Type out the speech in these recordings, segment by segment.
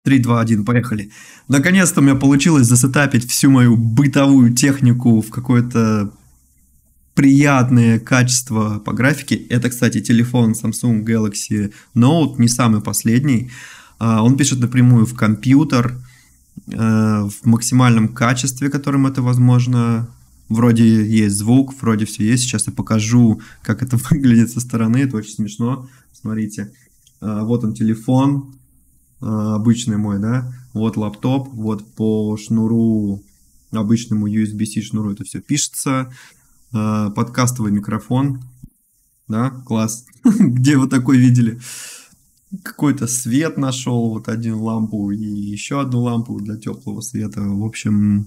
3, 2, 1, поехали. Наконец-то у меня получилось засетапить всю мою бытовую технику в какое-то приятное качество по графике. Это, кстати, телефон Samsung Galaxy Note, не самый последний. Он пишет напрямую в компьютер в максимальном качестве, которым это возможно. Вроде есть звук, вроде все есть. Сейчас я покажу, как это выглядит со стороны. Это очень смешно. Смотрите. Вот он телефон. Обычный мой, да, вот лаптоп, вот по шнуру, обычному USB-C шнуру это все пишется, подкастовый микрофон, да, класс, где вы такой видели, какой-то свет нашел, вот один лампу и еще одну лампу для теплого света, в общем,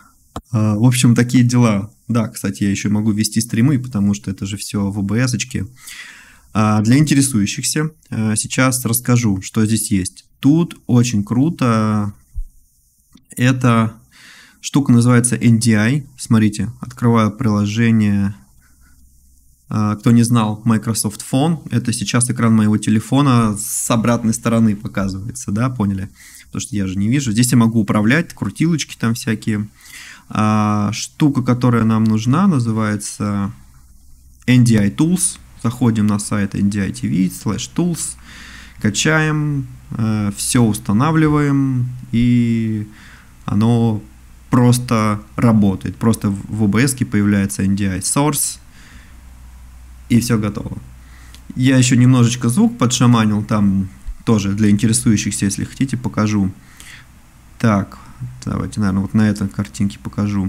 такие дела. Да, кстати, я еще могу вести стримы, потому что это же все в OBS-очке. Для интересующихся сейчас расскажу, что здесь есть. Тут очень круто. Эта штука называется NDI. Смотрите, открываю приложение. Кто не знал, Microsoft Phone. Это сейчас экран моего телефона с обратной стороны показывается, да, поняли? Потому что я же не вижу. Здесь я могу управлять, крутилочки там всякие. Штука, которая нам нужна, называется NDI Tools. Заходим на сайт NDI.TV/tools, качаем, все устанавливаем, и оно просто работает. Просто в OBS появляется NDI Source, и все готово. Я еще немножечко звук подшаманил, там тоже для интересующихся, если хотите, покажу. Так, давайте, наверное, вот на этой картинке покажу.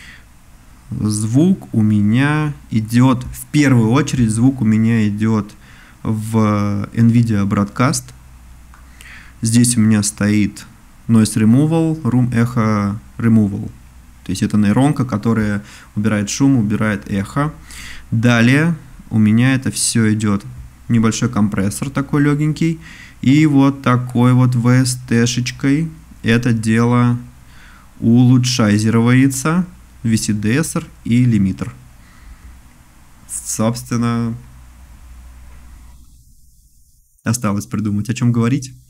Звук у меня идет, в первую очередь, звук у меня идет в NVIDIA Broadcast. Здесь у меня стоит Noise Removal, Room Echo Removal. То есть это нейронка, которая убирает шум, убирает эхо. Далее у меня это все идет небольшой компрессор такой легенький. И вот такой вот VST-шечкой это дело улучшайзировается. VCDSR и лимитер. Собственно, осталось придумать, о чем говорить.